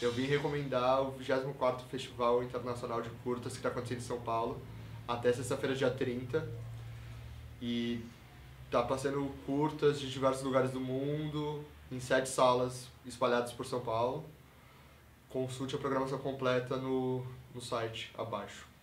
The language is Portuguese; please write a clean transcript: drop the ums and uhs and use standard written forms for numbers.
Eu vim recomendar o 24º Festival Internacional de Curtas que está acontecendo em São Paulo, até sexta-feira, dia 30. E tá passando curtas de diversos lugares do mundo, em 7 salas espalhadas por São Paulo. Consulte a programação completa no site abaixo.